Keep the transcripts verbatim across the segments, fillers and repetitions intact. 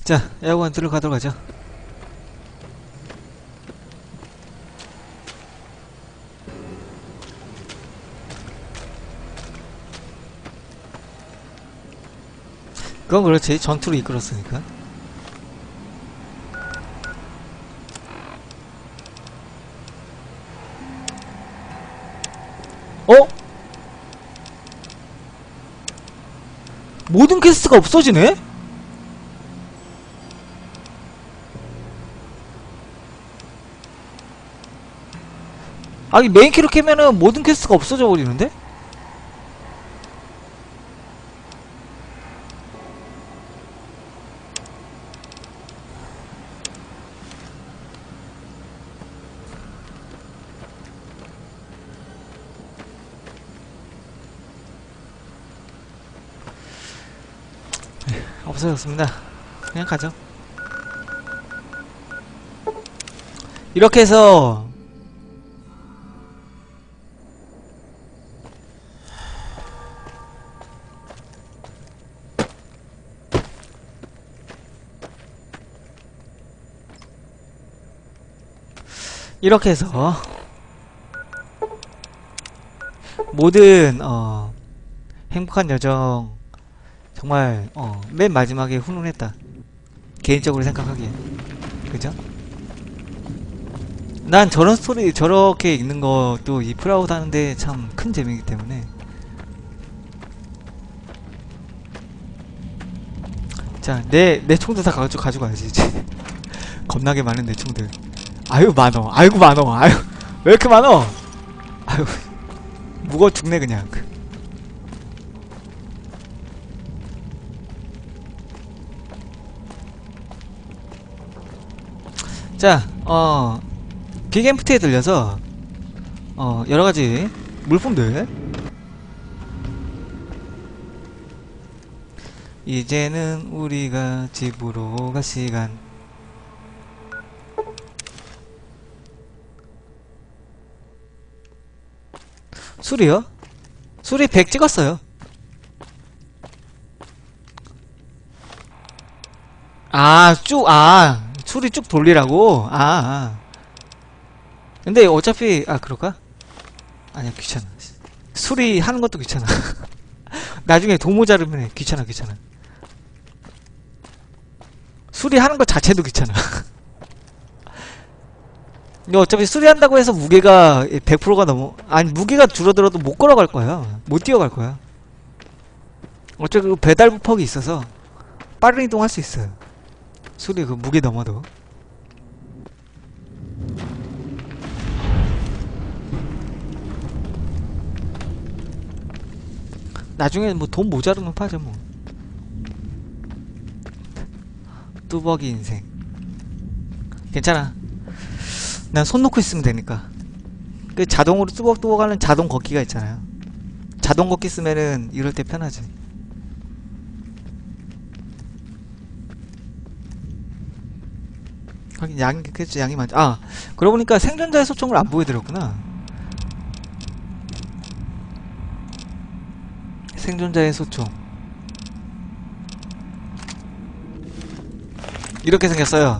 자, 에어건 들어가도록 하죠. 그건 그렇지. 전투로 이끌었으니까. 어? 모든 퀘스트가 없어지네? 아니 메인 키로 캐면은 모든 퀘스트가 없어져 버리는데? 없어졌습니다. 그냥 가죠. 이렇게 해서 이렇게 해서 모든 어 행복한 여정 정말 어 맨 마지막에 훈훈했다. 개인적으로 생각하기에. 그죠? 난 저런 스토리 저렇게 읽는 것도 이 프라우드 하는데 참 큰 재미이기 때문에. 자, 내, 내 총들 다 가지고, 가져가야지, 이제. 겁나게 많은 내 총들. 아유, 많어. 아이고, 많어. 아유, 왜 이렇게 많어? 아유, 무거워 죽네, 그냥. 자, 어, 빅엠프티에 들려서, 어, 여러가지 물품들. 이제는 우리가 집으로 갈 시간. 술이요? 술이 백 찍었어요. 아, 쭉, 아, 술이 쭉 돌리라고? 아, 아. 근데 어차피, 아, 그럴까? 아니야, 귀찮아. 술이 하는 것도 귀찮아. 나중에 돈 모자르면 해. 귀찮아, 귀찮아. 수리하는 것 자체도 귀찮아. 근데 어차피 수리한다고 해서 무게가 백 퍼센트가 넘어. 아니, 무게가 줄어들어도 못 걸어갈 거야. 못 뛰어갈 거야. 어차피 그 배달 부퍽이 있어서 빠른 이동할 수 있어요. 수리 그 무게 넘어도. 나중에 뭐 돈 모자르면 파죠 뭐. 뚜벅이 인생. 괜찮아. 난 손 놓고 있으면 되니까. 그 자동으로 뚜벅뚜벅 하는 자동 걷기가 있잖아요. 자동 걷기 쓰면은 이럴 때 편하지. 하긴 양이 그치 양이 많지. 아, 그러고 보니까 생존자의 소총을 안 보여드렸구나. 생존자의 소총 이렇게 생겼어요.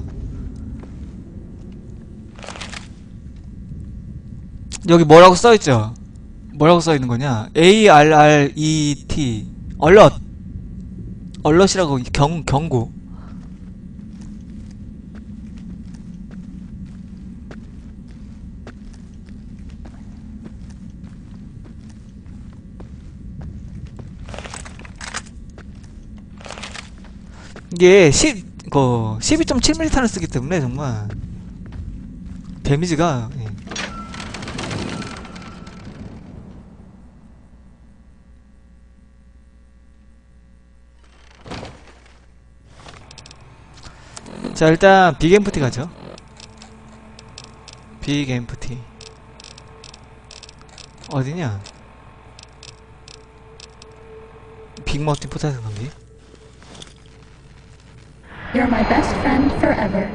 여기 뭐라고 써있죠? 뭐라고 써있는 거냐? 에이 알 알 이 티 얼럿 얼럿이라고 경, 경고. 이게 십, 그 십이 점 칠 밀리미터를 쓰기 때문에 정말 데미지가 예. 자, 일단 빅엠프티 가죠. 빅엠프티 어디냐? 빅머티 포탈 놈이. You're my best friend forever.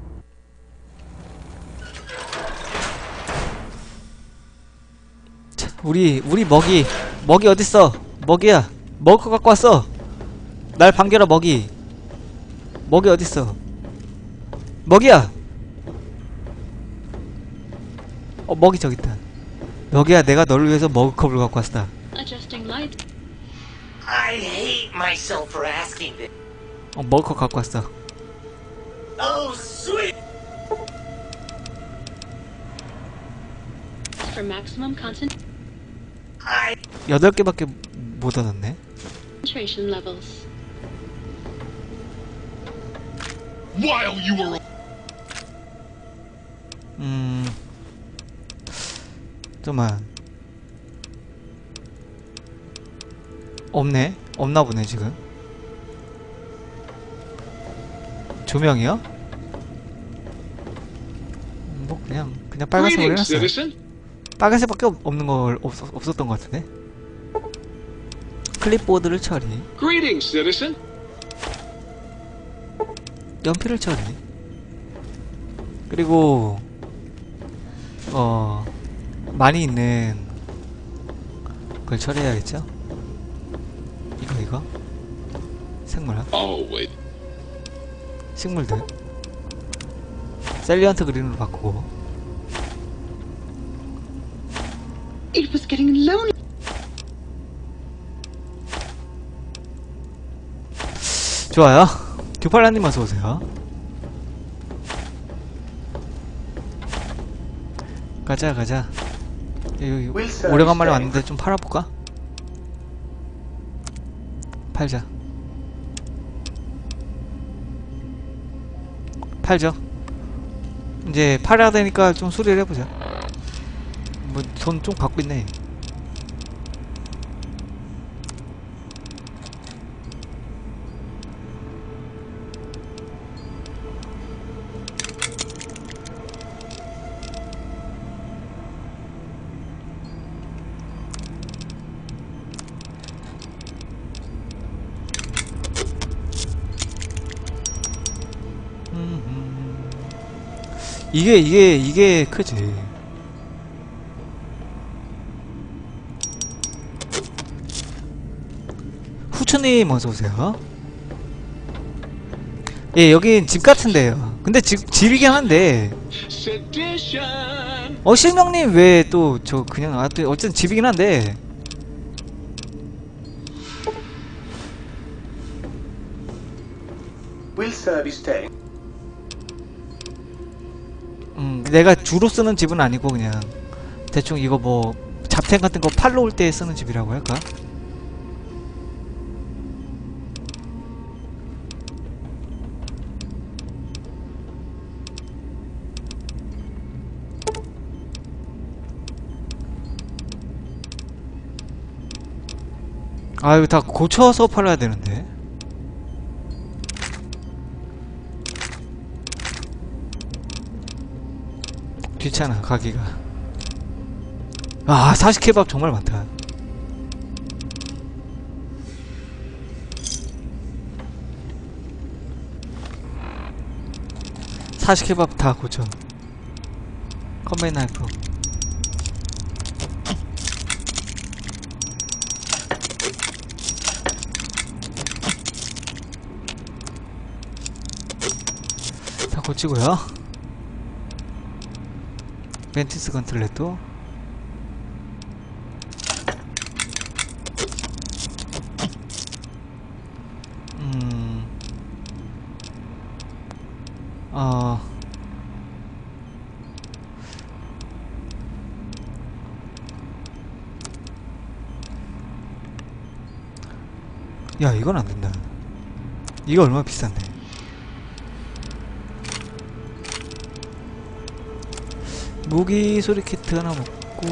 자, 우리 우리 먹이 먹이 어딨어? 먹이야. 먹을 거 갖고 왔어. 날 반겨라 먹이. 먹이 어딨어? 먹이야. 어 먹이 저기 있다. 먹이야, 내가 너를 위해서 머그컵을 갖고 왔다. Adjusting light. I hate myself for asking this. 어 머그컵 갖고 왔어. Oh, sweet! For maximum I 여덟 개밖에 못 얻었네. concentration levels. While you were 음. 잠깐만. 없네. 없나 보네 지금. 조명이요? 음, 뭐 그냥 그냥 빨간색으로 greetings, 해놨어요. citizen. 빨간색밖에 없, 없는 걸 없, 없었던 것 같은데. 클립보드를 처리. Greetings, citizen. 연필을 처리. 그리고 어 많이 있는 걸 처리해야겠죠? 이거 이거 생물 Oh wait. 식물들 셀리언트 그린으로 바꾸고. It was getting lonely. 좋아요. 규팔라님 어서오세요. 가자 가자. 여기 오래간만에 왔는데 좀 팔아볼까? 팔자. 팔죠. 이제 팔아야 되니까 좀 수리를 해보자. 뭐 돈 좀 갖고 있네. 이게 이게 이게 크지. 후추님 어서오세요. 예, 여긴 집 같은데요. 근데 집, 집이긴 한데 Sedition. 어 실명님 왜 또 저 그냥 아 또 어쨌든 집이긴 한데 will service tank. 음 내가 주로 쓰는 집은 아니고 그냥 대충 이거 뭐 잡템 같은 거 팔러 올 때 쓰는 집이라고 할까? 아 이거 다 고쳐서 팔아야 되는데. 귀찮아 가기가. 아 사시케밥 정말 많다. 사시케밥 다 고쳐. 컴바인 나이프. 다 고치고요. 멘티스 건틀렛도 음... 어... 야 이건 안된다. 이거 얼마나 비싼데. 무기 소리 키트 하나 먹고.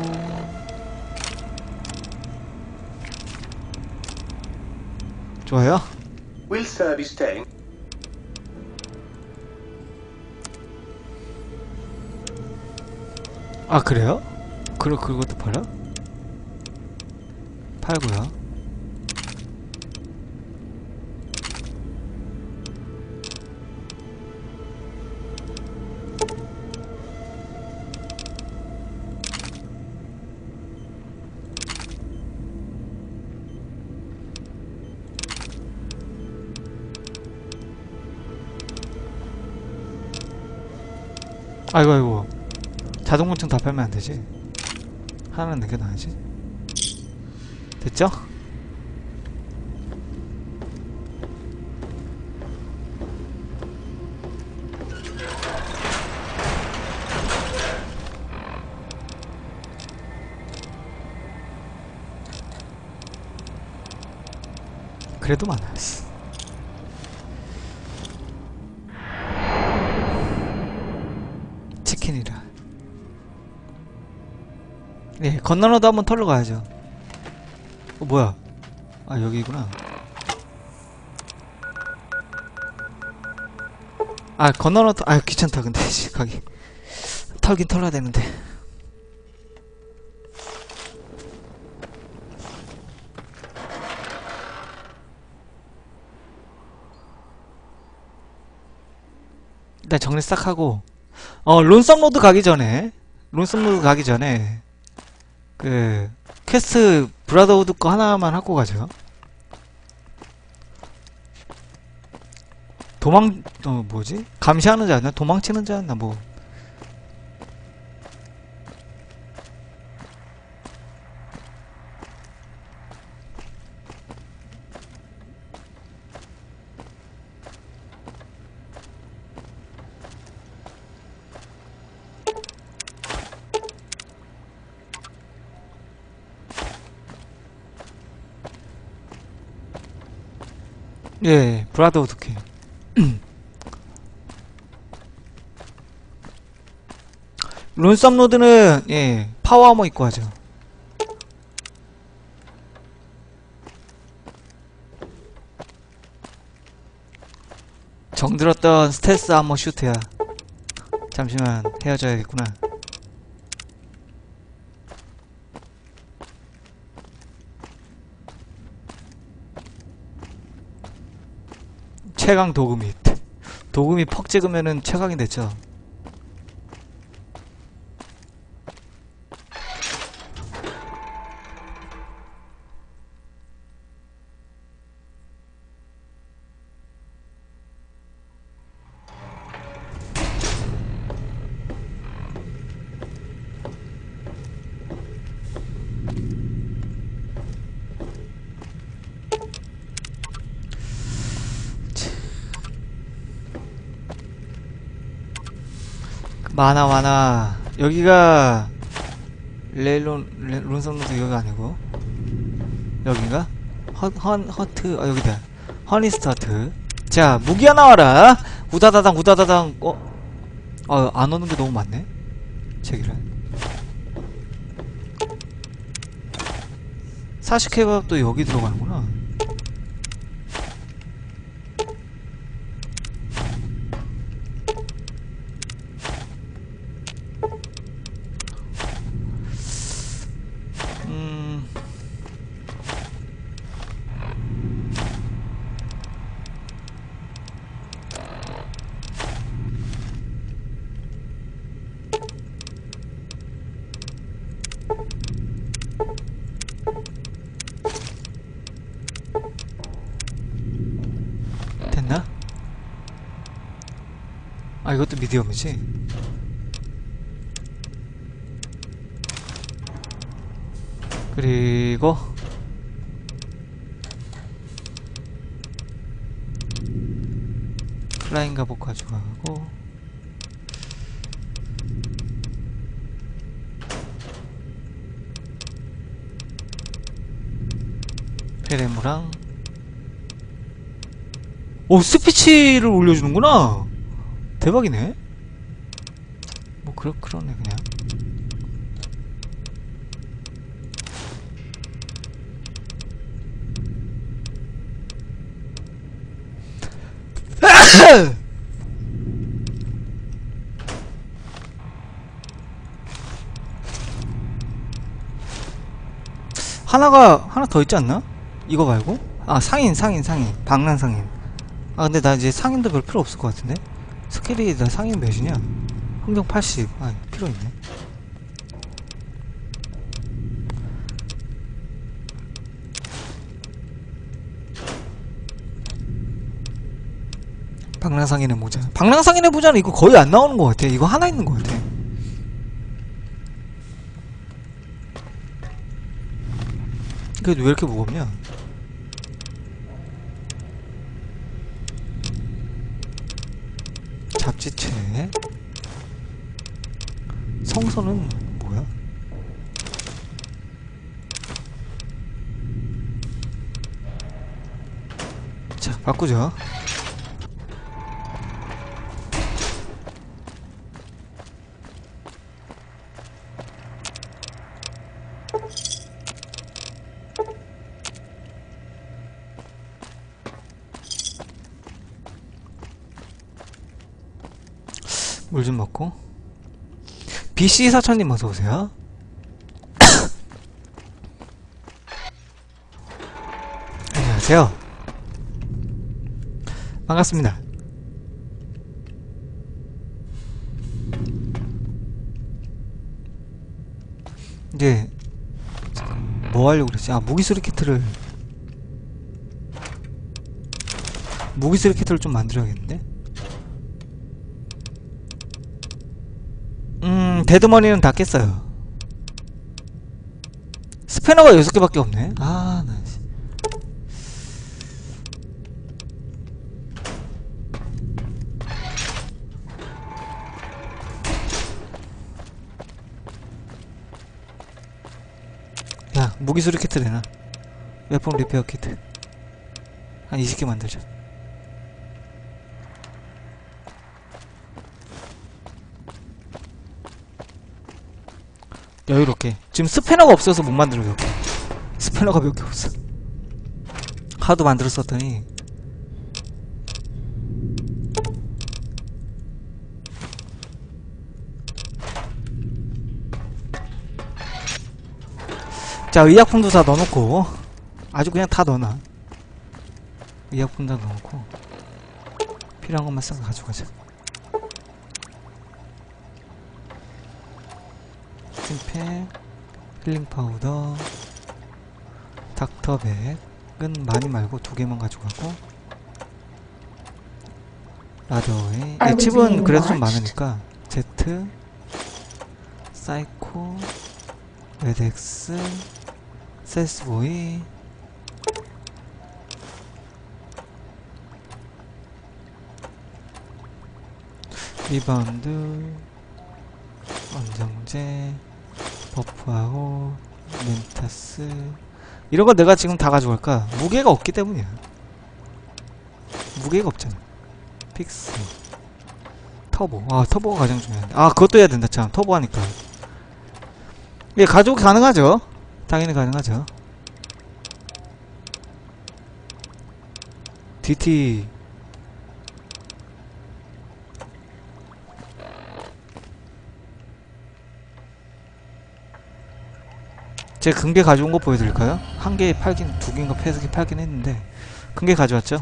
좋아요. will service tank. 아 그래요? 그 그것도 팔아? 팔고요. 아이고 아이고 자동문층 다 팔면 안되지. 하나는 남겨놔야지. 됐죠? 그래도 많았어. 치킨이라. 네, 건너로도 한번 털러 가야죠. 어, 뭐야? 아, 여기구나. 아, 건너로, 터... 아, 귀찮다, 근데, 씨, 가기. 털긴 털어야 되는데. 일단 정리 싹 하고, 어, 론썸 로드 가기 전에, 론썸 로드 가기 전에, 그, 퀘스트 브라더우드 거 하나만 하고 가죠. 도망, 어, 뭐지? 감시하는 자였나? 도망치는 자였나? 뭐. 예, 브라더우드 키. 론썸 로드는, 예, 파워 아머 입고 하죠. 정들었던 스텔스 아머 슈트야. 잠시만, 헤어져야겠구나. 최강 도그밋. 도그밋 퍽 찍으면은 최강이 됐죠. 많아 많아. 여기가 레일론 레, 론썸로드 여기 아니고 여긴가? 헌, 헌, 허트 아 여기다. 허니스타트. 자 무기야 나와라. 우다다당 우다다당. 어? 아 안 오는 게 너무 많네. 제기를. 사시케밥도 여기 들어가는구나. 됐나? 아 이것도 미디엄이지? 그리고 플라잉 갑옷 가져가고 페레무랑 오 스피치를 올려주는구나. 대박이네. 뭐 그러 그러네 그냥. 하나가 하나 더 있지 않나? 이거 말고? 아 상인 상인 상인 방란 상인. 아 근데 나 이제 상인도 별 필요 없을 것 같은데? 스킬이 나 상인 몇이냐? 흥정 팔십. 아 필요 있네. 방랑상인의 모자. 방랑상인의 모자는 이거 거의 안 나오는 것 같아. 이거 하나 있는 것 같아. 그래도 왜 이렇게 무겁냐? 잡지체. 성선은 뭐야? 자, 바꾸죠. 물 좀 먹고. 비씨 사천님 어서오세요. 안녕하세요. 반갑습니다. 이제 뭐 하려고 그랬지? 아, 무기수리 키트를 무기수리 키트를 좀 만들어야겠는데? 음, 데드머니는 다 깼어요. 스패너가 여섯 개밖에 없네. 아, 나 씨. 야, 무기수리 키트 되나? 웨폰 리페어 키트 한 이십 개 만들자. 여유롭게. 지금 스패너가 없어서 못 만들어요. 스패너가 몇 개 없어. 하도 만들었었더니. 자, 의약품도 다 넣어놓고. 아주 그냥 다 넣어놔. 의약품 다 넣어놓고 필요한 것만 싹 가져가자. 스팀팩, 힐링 파우더, 닥터백은 많이 말고 두 개만 가져가고, 라더웨이. 이 칩은 그래도 좀 많으니까 Z, 사이코, 레덱스, 세스보이, 리바운드, 원정제, 버프아웃, 멘타스. 이런거 내가 지금 다 가져갈까? 무게가 없기 때문이야. 무게가 없잖아. 픽스, 터보. 아, 터보가 가장 중요한데. 아, 그것도 해야 된다 참. 터보 하니까. 예, 가져오기 가능하죠. 당연히 가능하죠. 디티 제가 금괴 가져온 거 보여드릴까요? 한 개 팔긴, 두 개인가 세 개 팔긴 했는데 금괴 가져왔죠?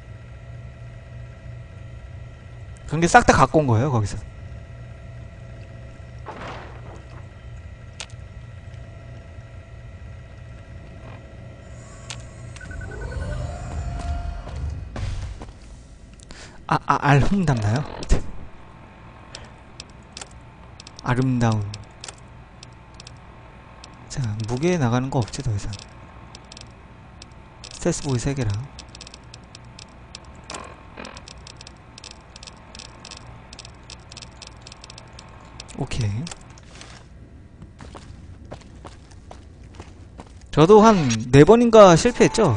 금괴 싹 다 갖고 온 거예요, 거기서. 아, 아, 알흠담나요? 아름다운. 자, 무게 나가는 거 없지, 더 이상. 스테스보이 세 개랑. 오케이. 저도 한 네 번인가 실패했죠?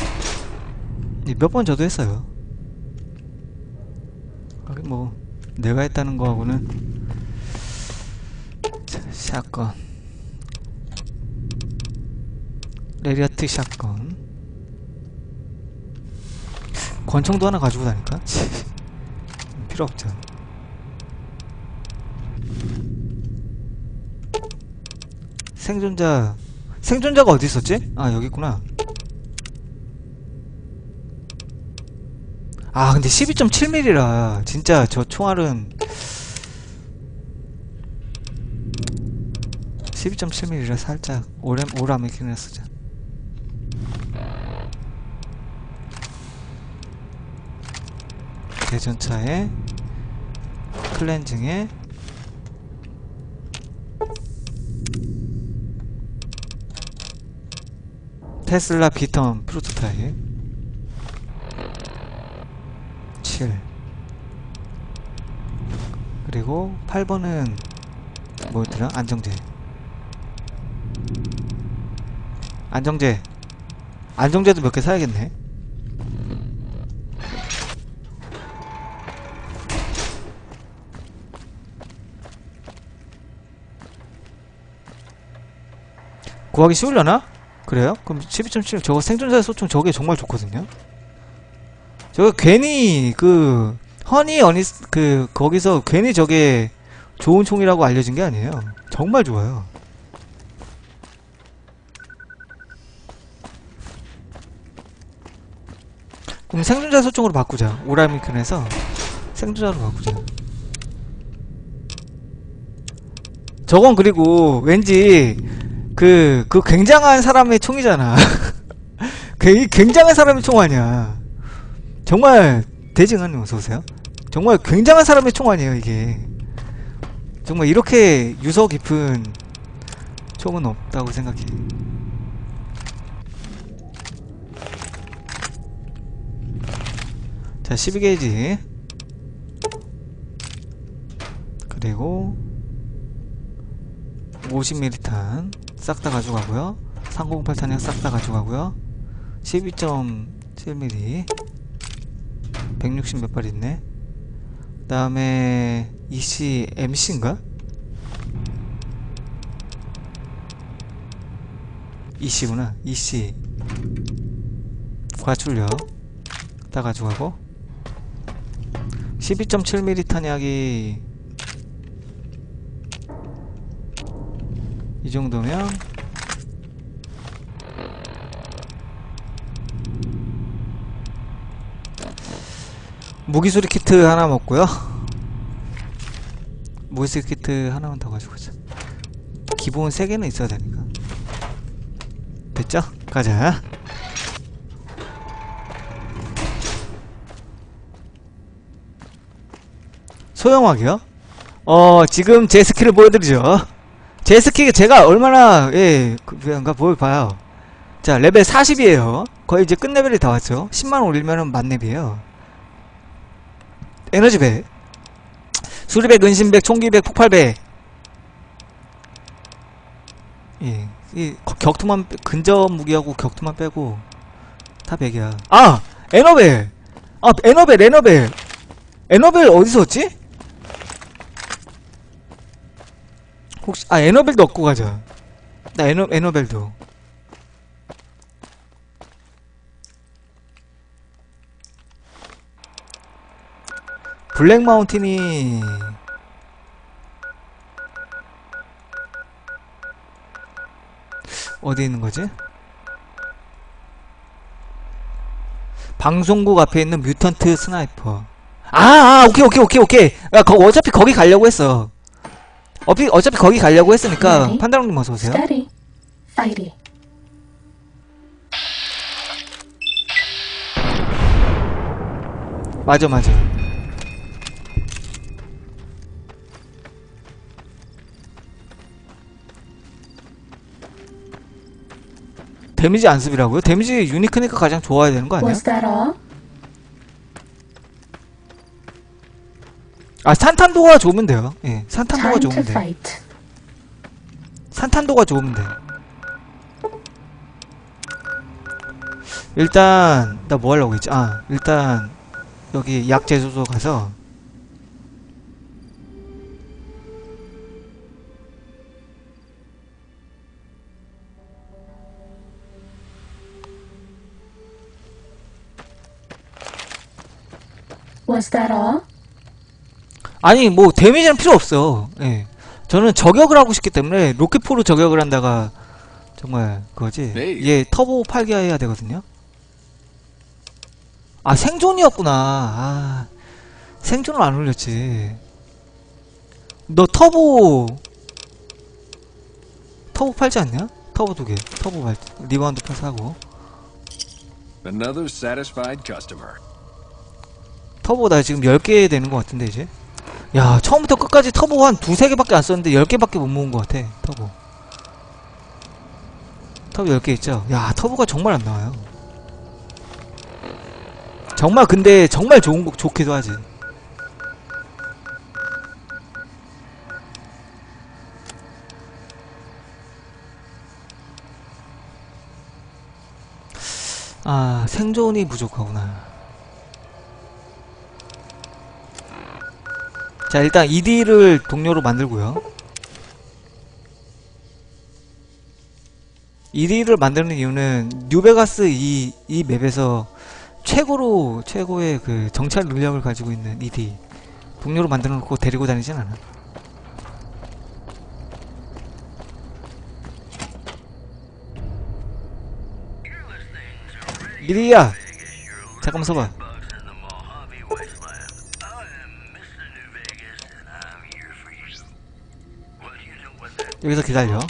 몇 번 저도 했어요. 뭐, 내가 했다는 거하고는. 자, 샷건. 레리아트 샷건. 권총도 하나 가지고 다닐까? 필요 없죠. 생존자. 생존자가 어디 있었지? 아, 여기 있구나. 아, 근데 십이 점 칠 밀리미터라 진짜 저 총알은 십이 점 칠 밀리미터라 살짝 오래 오라매긴 했었죠. 대전차에 클렌징에 테슬라 비턴 프로토타입 칠. 그리고 팔 번은 뭐였더라? 안정제. 안정제. 안정제도 몇 개 사야겠네. 구하기 쉬우려나? 그래요? 그럼 십이 점 칠 저거 생존자의 소총 저게 정말 좋거든요. 저거 괜히 그 허니 어니스 그 거기서 괜히 저게 좋은 총이라고 알려진 게 아니에요. 정말 좋아요. 그럼 생존자 소총으로 바꾸자. 오라미큰에서 생존자로 바꾸자. 저건 그리고 왠지 그, 그 굉장한 사람의 총이잖아. 그 굉장한 사람의 총 아니야. 정말 대징한님 어서오세요. 정말 굉장한 사람의 총 아니에요 이게. 정말 이렇게 유서 깊은 총은 없다고 생각해. 자, 십이 게이지 그리고 오십 밀리미터 탄 싹 다 가져가고요. 삼공팔 탄약 싹 다 가져가고요. 십이 점 칠 밀리미터 백육십 몇 발 있네. 그 다음에 이씨 엠씨인가? 이씨구나. 이씨 과출력 다 가져가고 십이 점 칠 밀리미터 탄약이 이 정도면 무기수리 키트 하나 먹고요. 무기수리 키트 하나만 더 가지고 가자. 기본 세 개는 있어야 되니까. 됐죠? 가자. 소형화기요? 어, 지금 제 스킬을 보여드리죠. 제 스킬이 제가 얼마나, 예, 그런가 보여봐요. 자, 레벨 사십이에요. 거의 이제 끝레벨이 다 왔죠. 십만 올리면은 만렙이에요. 에너지 백, 수리백, 은신백, 총기백, 폭발백. 예, 이 격투만, 빼, 근접 무기하고 격투만 빼고 다 백이야. 아! 에너벨! 아, 에너벨, 에너벨! 에너벨 어디서 얻지? 혹시, 아, 에너벨도 얻고 가자. 나 에너, 에너벨도. 블랙 마운틴이 어디 있는 거지? 방송국 앞에 있는 뮤턴트 스나이퍼. 아, 아, 오케이, 오케이, 오케이, 오케이. 야, 거, 어차피 거기 가려고 했어. 어피, 어차피 거기 가려고 했으니까, Ready, 판다롱님 어서오세요. steady, fighty. 맞아, 맞아. 데미지 안습이라고요? 데미지 유니크니까 가장 좋아야 되는 거 아니야? Was that all? 아, 산탄도가 좋으면 돼요. 예, 산탄도가 Time to 좋으면 돼. fight. 산탄도가 좋으면 돼. 일단 나 뭐 하려고 했지? 아, 일단 여기 약 제조소 가서 Was that all? 아니 뭐 데미지는 필요 없어. 예. 저는 저격을 하고 싶기 때문에 로켓포로 저격을 한다가 정말 그거지. 네. 얘 터보 팔 개 해야 되거든요. 아, 생존이었구나. 아, 생존을 안 올렸지. 너 터보 터보 팔지 않냐? 터보 두 개. 터보 팔 리바운드 팔 사고. Another satisfied customer. 터보 나 지금 열 개 되는 것 같은데 이제. 야, 처음부터 끝까지 터보 한 두세 개밖에 안 썼는데 열 개밖에 못 모은 것 같아. 터보. 터보 열 개 있죠? 야, 터보가 정말 안 나와요. 정말 근데 정말 좋은 거 좋기도 하지. 아, 생존이 부족하구나. 자, 일단 이디를 동료로 만들고요. 이디를 만드는 이유는 뉴베가스 이, 이 맵에서 최고로 최고의 그 정찰 능력을 가지고 있는 이디 동료로 만들어 놓고 데리고 다니진 않아. 이디야, 잠깐만 서봐. 여기서 기다려.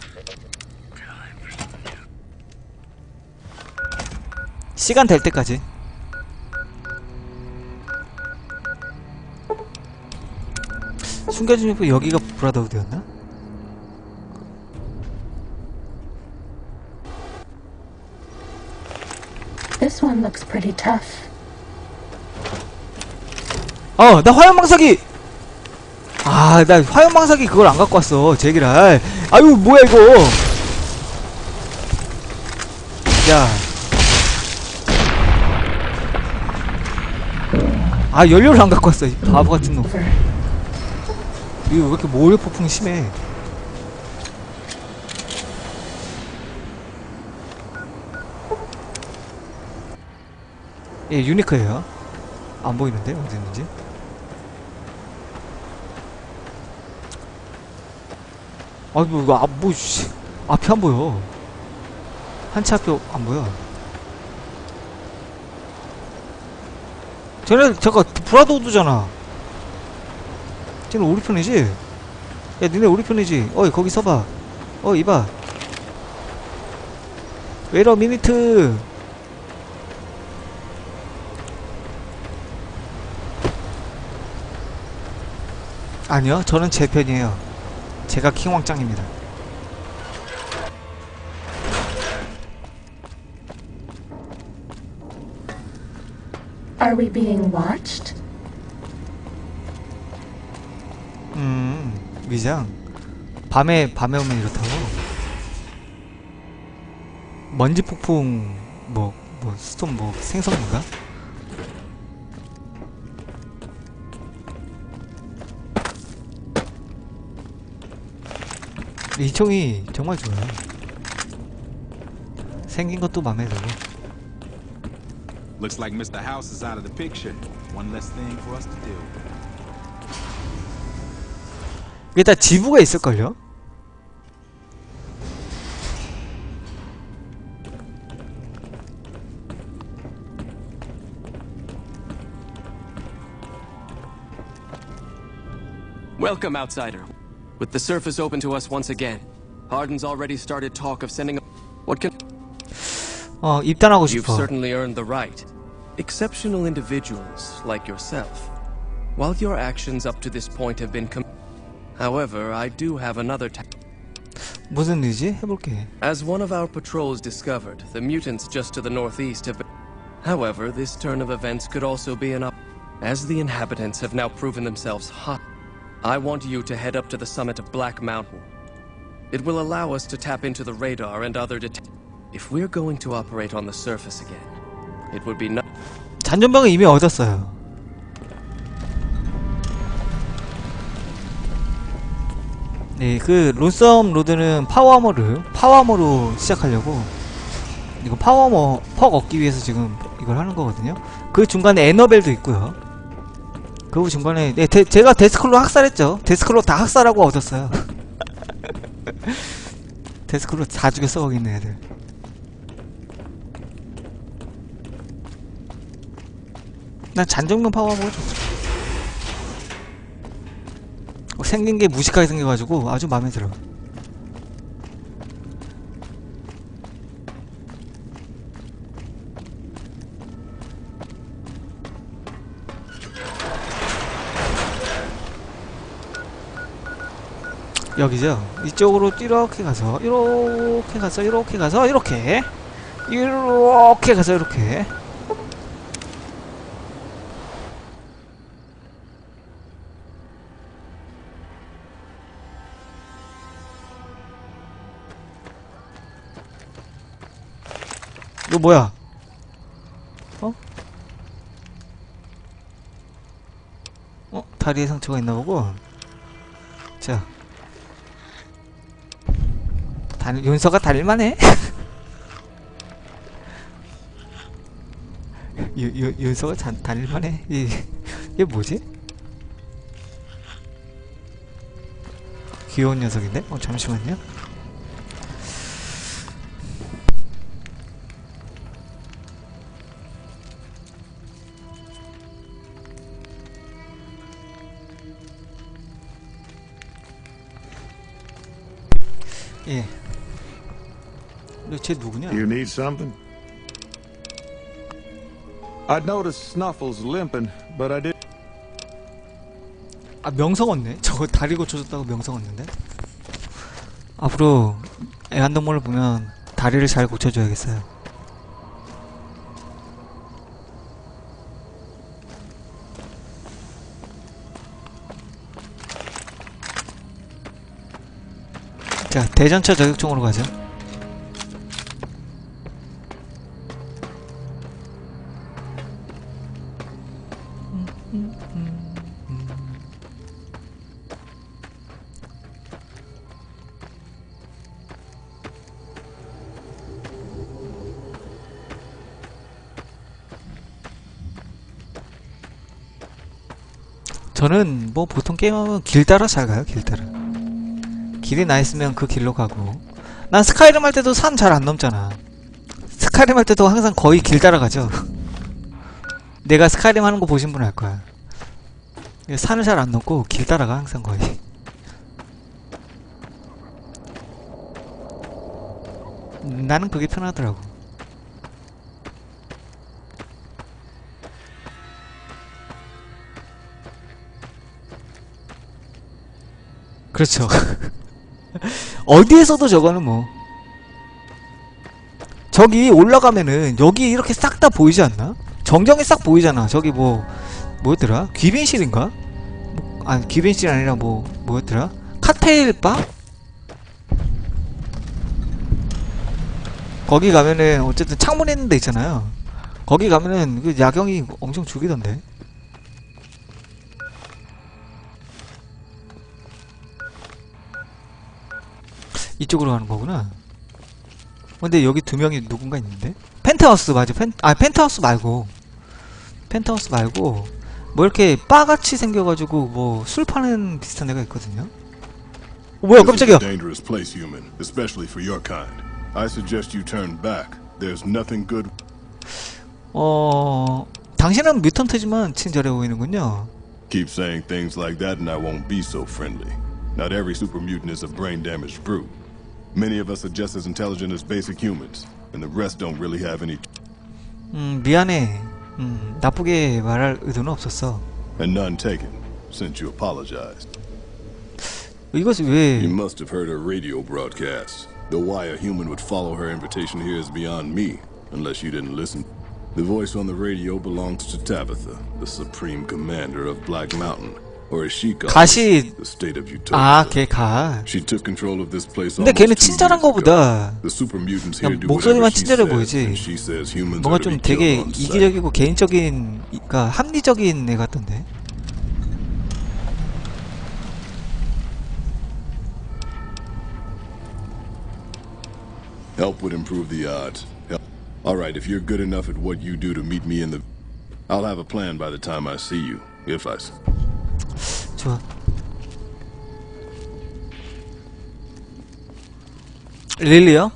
시간 될 때까지. 숨겨진 유포 여기가 브라더우드였나? This one looks pretty tough. 어, 나 화염망사기! 아, 나 화염망사기 그걸 안 갖고 왔어. 제기랄. 아유, 뭐야, 이거. 야. 아, 연료를 안 갖고 왔어. 이 바보 같은 놈. Over. 이거 왜 이렇게 모래 폭풍이 심해. 예, 유니크예요. 안 보이는데? 어디 있는지? 아, 뭐, 이거, 아, 뭐, 씨. 앞이 안 보여. 한치 앞이 안 보여. 쟤네, 잠깐, 브라더우드잖아. 쟤는 우리 편이지? 야, 니네 우리 편이지? 어이, 거기 서봐. 어, 이봐. 웨러 미니트. 아니요, 저는 제 편이에요. 제가 킹왕짱입니다. Are we being watched? 음, 위장. 밤에, 밤에 오면 이렇다고? 먼지 폭풍, 뭐, 뭐, 스톰, 뭐, 생성인가? 이 총이 정말 좋아요. 생긴 것도 마음에 들고. Looks like Mister House is out of the picture. One less thing for us to do. 이게 다 지부가 있을걸요? Welcome, outsider. With the surface open to us once again, Hardin's already started talk of sending a... What can... 어, 입단하고 You've 싶어. certainly earned the right. Exceptional individuals like yourself. While your actions up to this point have been com... However, I do have another ta- 무슨 일이지? 해볼게. As one of our patrols discovered, the mutants just to the northeast have been... However, this turn of events could also be an up... As the inhabitants have now proven themselves hot, I want you to head up to the summit of Black Mountain. It will allow us to tap into the radar and other det... If we're going to operate on the surface again, it would be no... 잔존방은 이미 얻었어요. 네, 그 론썸 로드는 파워아머를 파워아머로 시작하려고 이거 파워아머 퍽 얻기 위해서 지금 이걸 하는 거거든요. 그 중간에 에너벨도 있고요. 그 중간에 네, 데, 제가 데스클로 학살했죠. 데스클로 다 학살하고 얻었어요. 데스클로 다 죽였어 거기 있는 애들. 난 잔정면 파워아머가 좋죠. 생긴 게 무식하게 생겨가지고 아주 마음에 들어. 여기죠. 이쪽으로 이렇게 가서 이렇게 가서 이렇게 가서 이렇게 이렇게 가서 이렇게. 이거 뭐야? 어? 어? 다리에 상처가 있나 보고. 자, 달, 윤서가 달릴만해. 유, 유, 윤서가 자, 달릴만해. 이, 이게 뭐지? 귀여운 녀석인데? 어, 잠시만요. 예. 근데 쟤 누구냐? You need something? I noticed Snuffles limping, but I did. 아, 명성 얻네. 저거 다리 고쳐줬다고 명성 얻는데? 앞으로 애완동물을 보면 다리를 잘 고쳐줘야겠어요. 자, 대전차 저격총으로 가죠. 저는 뭐 보통 게임하면 길 따라 잘 가요. 길 따라. 길이 나 있으면 그 길로 가고. 난 스카이림 할 때도 산 잘 안 넘잖아. 스카이림 할 때도 항상 거의 길 따라가죠. 내가 스카이림 하는 거 보신 분 알 거야. 산을 잘 안 넘고 길 따라가 항상 거의. 나는 그게 편하더라고. 그렇죠. 어디에서도 저거는 뭐 저기 올라가면은 여기 이렇게 싹 다 보이지 않나? 정경이 싹 보이잖아. 저기 뭐 뭐였더라? 귀빈실인가? 뭐, 아니 귀빈실이 아니라 뭐 뭐였더라? 칵테일 바? 거기 가면은 어쨌든 창문 있는 데 있잖아요. 거기 가면은 그 야경이 엄청 죽이던데. 이쪽으로 가는 거구나. 근데 여기 두 명이 누군가 있는데? 펜트하우스 맞아. 펜, 아 펜트하우스 말고 펜트하우스 말고 뭐 이렇게 바같이 생겨가지고 뭐 술 파는 비슷한 데가 있거든요. 어, 뭐야 깜짝이야. Dangerous place, human, especially for your kind. I suggest you turn back. There's nothing good. 어, 당신은 뮤턴트지만 친절해 보이는군요. Keep saying things like that and I won't be so friendly. Not every super mutant is a brain-damaged brute. Many of us are just as intelligent as basic humans, and the rest don't really have any. 음, 미안해. 음, 나쁘게 말할 의도는 없었어. And none taken, since you apologized. 이것이 왜? You must have heard her radio broadcasts. Though why a human would follow her invitation here is beyond me, unless you didn't listen. The voice on the radio belongs to Tabitha, the supreme commander of Black Mountain. Or as she calls 가시. the state of Utopia. 아, 걔 가. She took control of this place 근데 almost 걔는 two 친절한 years ago. 거보다 The super mutants here 그냥 do 목소리만 whatever she 친절해 says, 보이지. and she says humans 뭔가 are to 좀 be 되게 killed on sight. 이기적이고 개인적인, 그러니까 합리적인 애 같던데. Help would improve the odds. Help. All right, if you're good enough at what you do to meet me in the, I'll have a plan by the time I see you, if I. s- 좋아. 릴리요?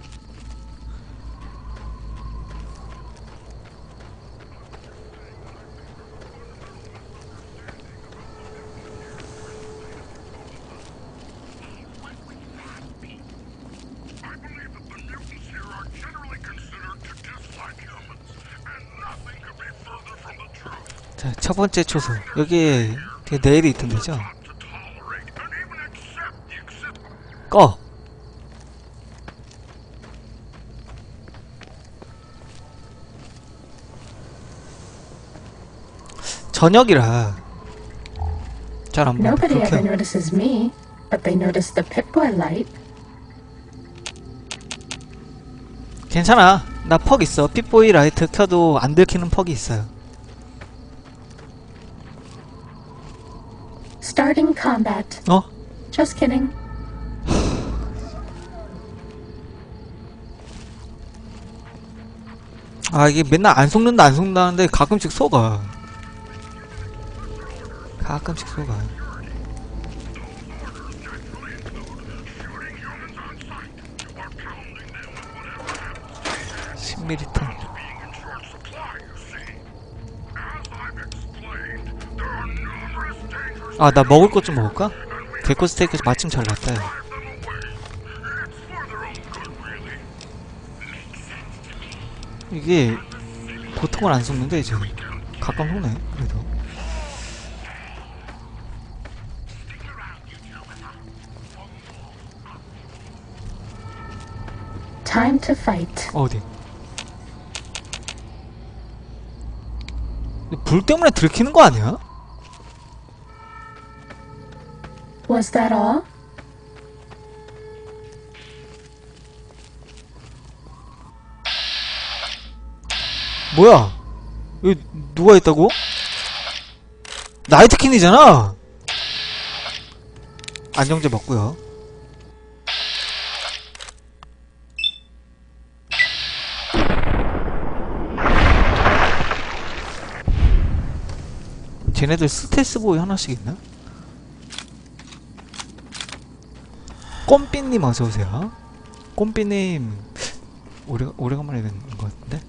자, 첫 번째 초소. 여기에 되게 내일이 있던 데죠? 꺼. 저녁이라 잘 안 보여. Nobody ever notices me, but they notice the Pip-Boy light. 괜찮아. 나 퍽 있어. 픽보이 라이트 켜도 안 들키는 퍽이 있어요. Starting combat. 어? Just kidding. 아, 이게 맨날 안 속는다 안 속는다 하는데 가끔씩 속아. 가끔씩 속아. 십 밀리리터. 아, 나 먹을 것 좀 먹을까? 개코 스테이크 마침 잘 났다. 야. 이게 보통은 안 속는데 이제 가끔 속네. 그래도 Time to fight. 어디? 불 때문에 들키는 거 아니야? Was that all? 뭐야? 여기 누가 있다고? 나이트킨이잖아. 안정제 먹고요. 쟤네들 스텔스보이 하나씩 있나? 꼼삐님 어서오세요. 꼼삐님 오래, 오래간만에 뵙는 것 같은데?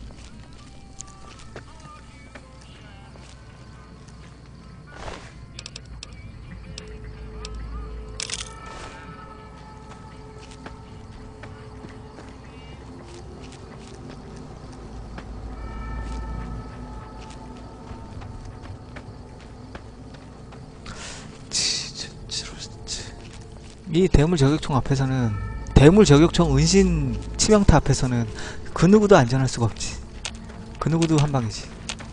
이 대물 저격총 앞에서는, 대물 저격총 은신 치명타 앞에서는 그 누구도 안전할 수가 없지. 그 누구도 한 방이지.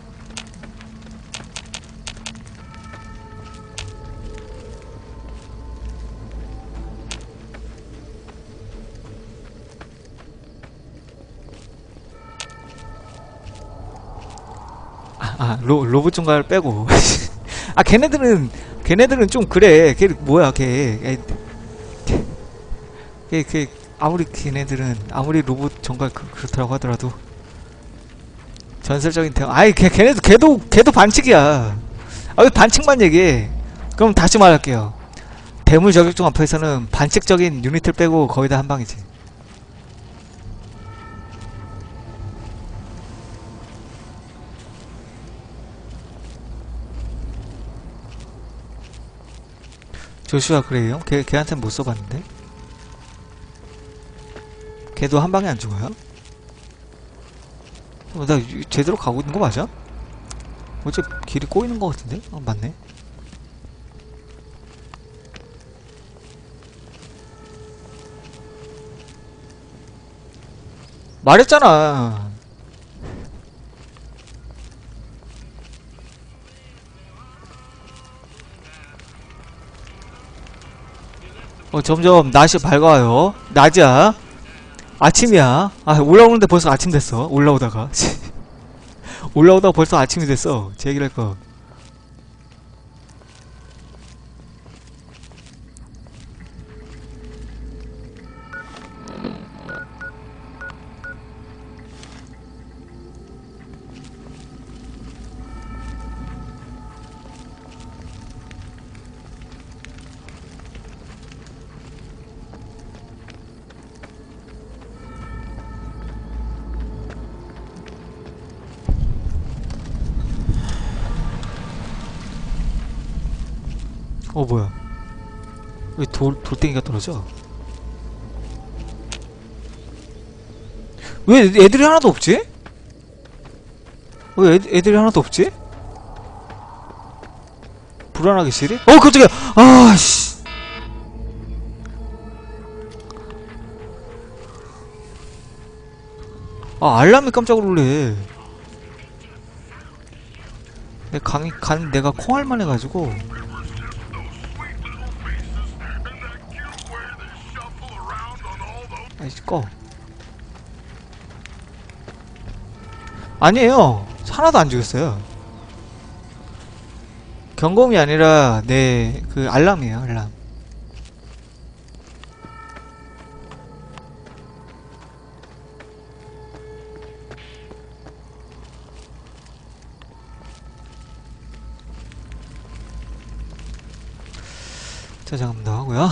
아, 아 로, 로봇 총괄 빼고. 아, 걔네들은, 걔네들은 좀 그래. 걔 뭐야, 걔. 걔, 걔, 걔 아무리 걔네들은 아무리 로봇 정말 그, 그렇다고 하더라도 전설적인 대화. 아이, 걔 걔네도 걔도 걔도 반칙이야. 아, 왜 반칙만 얘기해? 그럼 다시 말할게요. 대물 저격총 앞에서는 반칙적인 유닛을 빼고 거의 다 한 방이지. 조슈아 그래요? 걔 걔한테는 못 써봤는데. 걔도 한 방에 안 죽어요? 어, 나 제대로 가고 있는 거 맞아? 어째 길이 꼬이는 거 같은데? 어, 맞네. 말했잖아. 어, 점점 낮이 밝아요. 낮이야. 아침이야. 아, 올라오는데 벌써 아침 됐어. 올라오다가. 올라오다가 벌써 아침이 됐어. 제 얘기를 할 거. 어, 뭐야. 왜 돌, 돌덩이가 떨어져? 왜 애들이 하나도 없지? 왜 애, 애들이 하나도 없지? 불안하게 시리? 어, 깜짝이야! 아씨! 아, 알람이 깜짝 놀래. 내 강이, 간, 내가 콩알만 해가지고. 아이씨, 꺼. 아니에요. 하나도 안 죽였어요. 경고음이 아니라, 내, 그, 알람이에요, 알람. 저장도 하고요.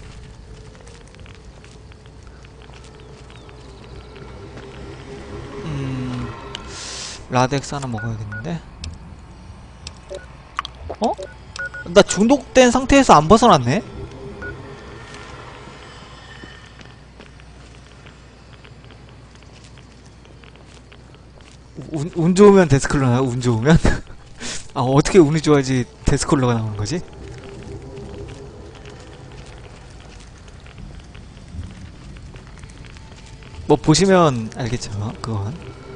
음, 라덱스 하나 먹어야겠는데. 어? 나 중독된 상태에서 안 벗어났네? 운, 운 좋으면 데스클로 나요? 운 좋으면? 아, 어떻게 운이 좋아야지 데스클로가 나오는 거지? 뭐 보시면 알겠죠, 그건.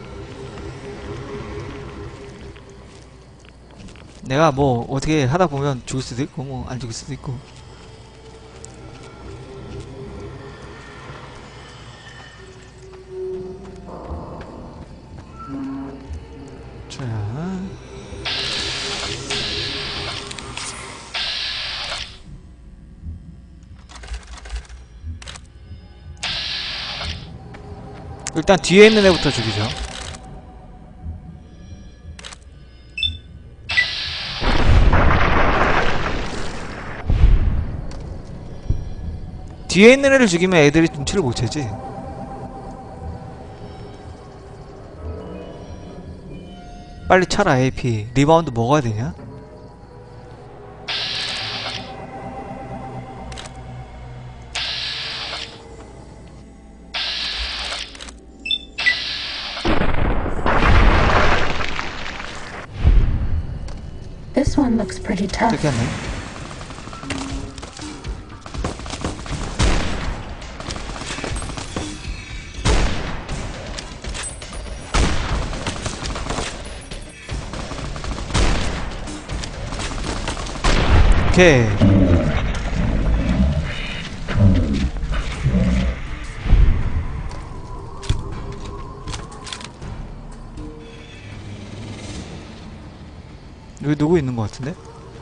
내가 뭐 어떻게 하다 보면 죽을 수도 있고 뭐 안 죽을 수도 있고. 자, 일단 뒤에 있는 애부터 죽이죠. 뒤에 있는 애를 죽이면 애들이 눈치를 못 채지. 빨리 차라. 에이피 리바운드 먹어야 되냐? This one looks pretty tough. 이렇게 하네. 오케이. 여기 누구 있는 것 같은데?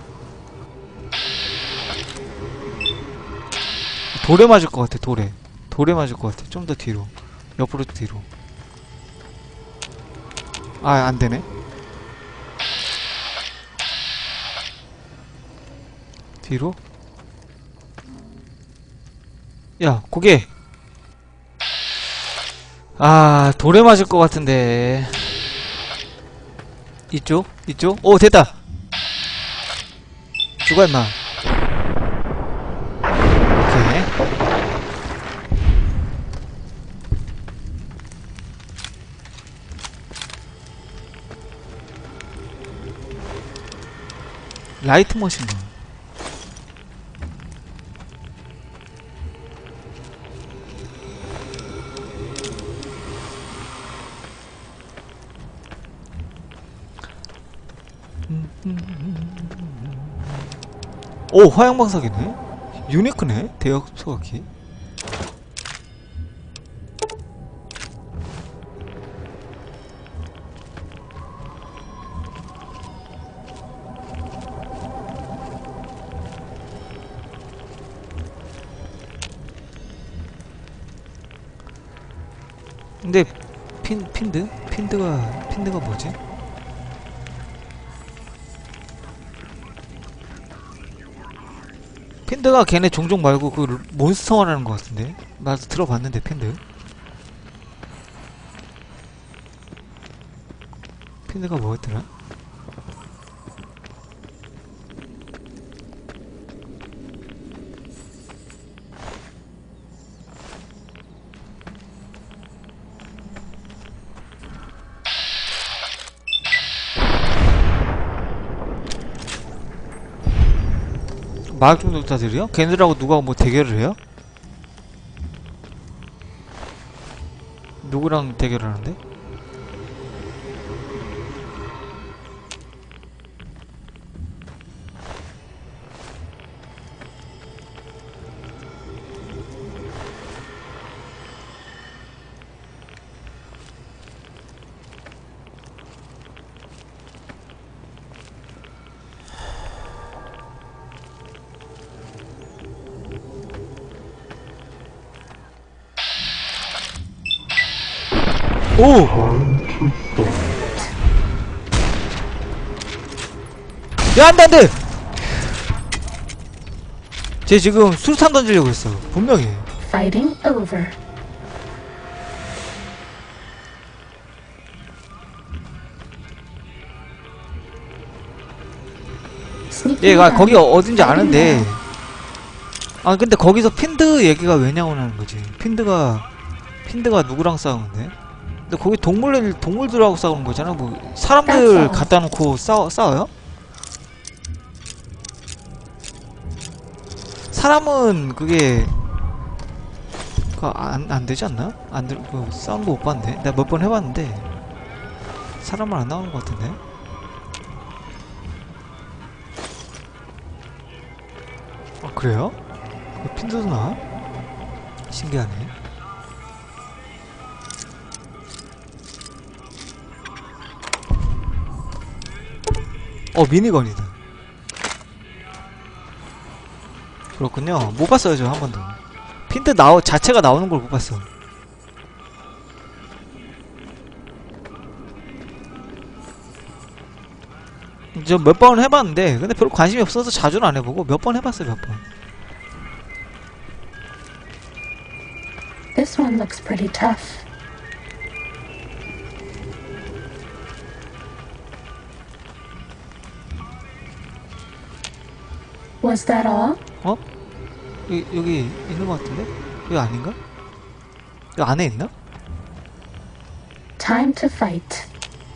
돌에 맞을 것 같아. 돌에 돌에 맞을 것 같아. 좀 더 뒤로, 옆으로 뒤로. 아, 안되네. 뒤로? 야, 고개! 아, 돌에 맞을 것 같은데. 이쪽? 이쪽? 오, 됐다! 죽어, 임마. 오케이. 라이트 머신. 오, 화양방사기네? 유니크네? 대역 소각기. 근데 핀, 핀드? 핀드가, 핀드가 뭐지? 핀드가 걔네 종족 말고 그 몬스터라는 것 같은데? 나도 들어봤는데, 핀드. 핀드가 뭐였더라? 마약 중독자들이요? 걔네들하고 누가 뭐 대결을 해요? 누구랑 대결하는데? 오! 야, 안 돼, 안 돼! 쟤 지금 수류탄 던지려고 했어. 분명히. Fighting over. 얘가 거기 어딘지 아는데. 아, 근데 거기서 핀드 얘기가 왜 나오는 거지? 핀드가, 핀드가 누구랑 싸우는데? 근데 거기 동물, 동물들하고 싸우는 거잖아? 뭐, 사람들 갖다 놓고 싸워, 싸워요? 사람은 그게, 그, 안, 안 되지 않나? 안 들, 그, 싸우는 거 못 봤는데? 내가 몇 번 해봤는데, 사람은 안 나오는 것 같은데? 아, 그래요? 핀드도 나와? 신기하네. 어, 미니건이다. 그렇군요. 못 봤어요, 저 한 번도. 핀드 나오, 자체가 나오는 걸 못 봤어. 저 몇 번 해봤는데, 근데 별로 관심이 없어서 자주는 안 해보고, 몇 번 해봤어요, 몇 번. This one looks pretty tough. Was that all? 어? 여기, 여기 있는 것 같은데? 여기 아닌가? 여기 안에 있나? Time to fight.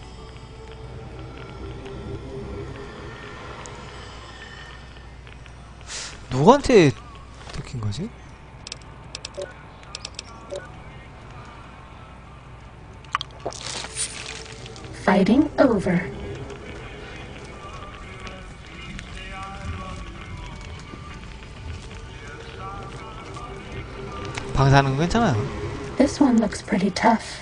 누구한테 들킨 거지? Fighting over. 방사하는 건 괜찮아요. This one looks pretty tough.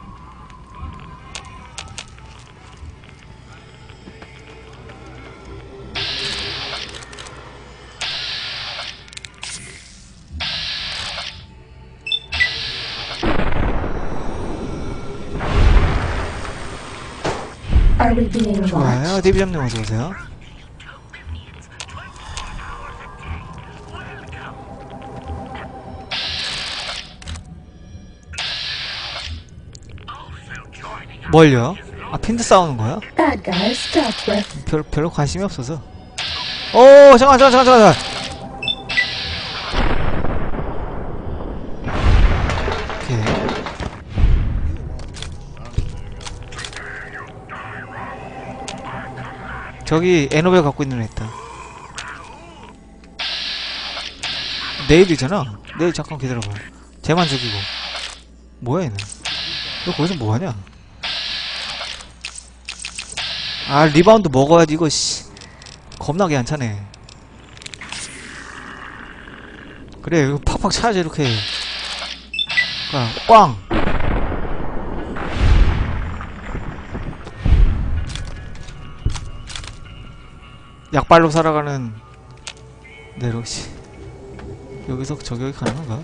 Are we being 좋아요. watched? 데뷔장님 어서오세요. 뭘요? 아, 핀드 싸우는 거야? Bad guys dealt with. 별, 별로 관심이 없어서. 오, 잠깐, 잠깐, 잠깐, 잠깐. 오케이. 저기 에노벨 갖고 있는 애 있다. 네일이잖아. 네일 잠깐 기다려봐. 쟤만 죽이고. 뭐야 얘는? 너 거기서 뭐하냐? 아, 리바운드 먹어야지 이거. 씨, 겁나게 안 차네. 그래, 이거 팍팍 차야지 이렇게. 아, 꽝. 약발로 살아가는 네로씨. 여기서 저격이 가능한가?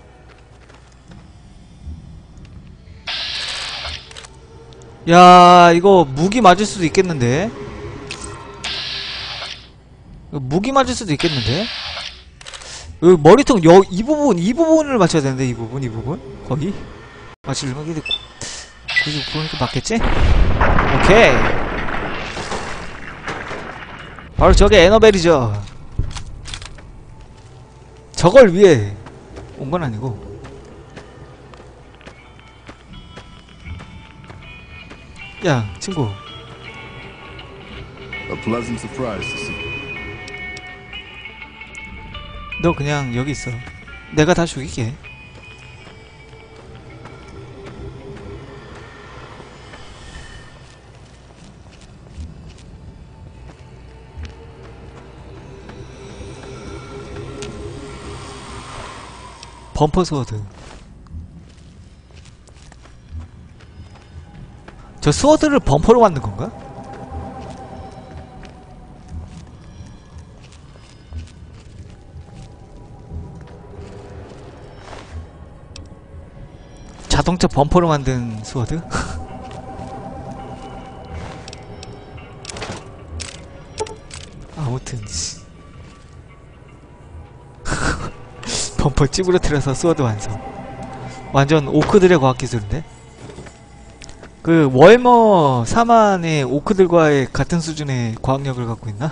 야, 이거 무기 맞을 수도 있겠는데? 이거 무기 맞을 수도 있겠는데? 여기 머리통 여, 이 부분, 이 부분을 맞춰야 되는데, 이 부분, 이 부분? 거의? 맞추려면 이게 구십구 퍼센트 맞겠지? 오케이. 바로 저게 에너벨이죠. 저걸 위해 온 건 아니고. 야, 친구. A pleasant surprise to see. 너 그냥 여기 있어. 내가 다 죽일게. 범퍼 스워드. 저 스워드를 범퍼로 만든 건가? 자동차 범퍼로 만든 스워드? 아무튼 범퍼 찌부러뜨려서 스워드 완성. 완전 오크들의 과학기술인데? 그 월머 사만의 오크들과의 같은 수준의 과학력을 갖고 있나?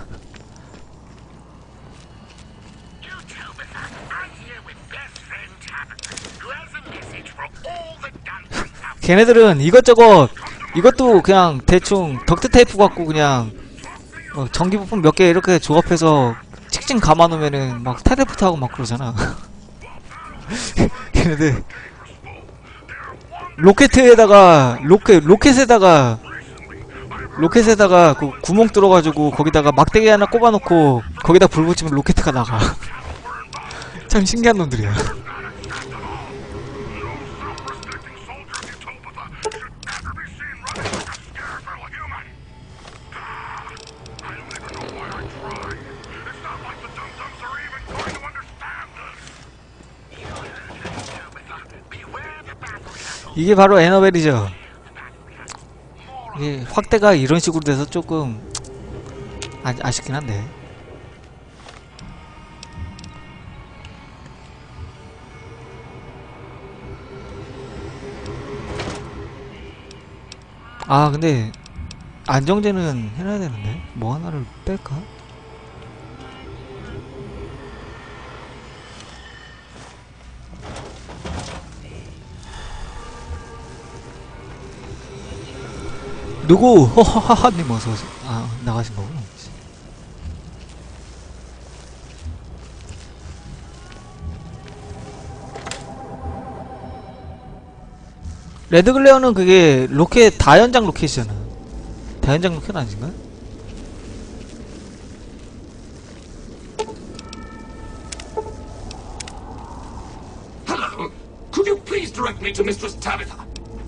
걔네들은 이것저것 이것도 그냥 대충 덕트 테이프 갖고 그냥 어, 전기 부품 몇 개 이렇게 조합해서 칙칙 감아놓으면은 막 테레포트 하고 막 그러잖아. 걔네들 로켓에다가 로켓 로켓에다가 로켓에다가 그 구멍 뚫어가지고 거기다가 막대기 하나 꼽아놓고 거기다 불 붙이면 로켓가 나가. 참 신기한 놈들이야. 이게 바로 에너벨이죠. 이게 확대가 이런 식으로 돼서 조금 아, 아쉽긴 한데. 아 근데 안정제는 해놔야 되는데 뭐 하나를 뺄까? 누구? 허허하하님 어서오세요. 아 나가신 거구나. 레드글레어는 그게 로켓 다연장 로켓이잖아. 다연장 로켓 아닌가? Hello. Could you please direct me to Mistress Tabitha?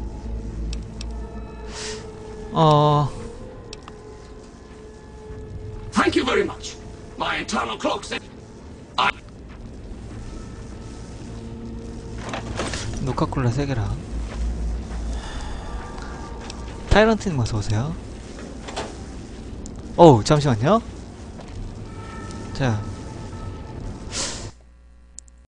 어... Thank you very much. My internal clock said I 노카콜라 세 개랑 타이런트님 어서오세요. 어우 잠시만요. 자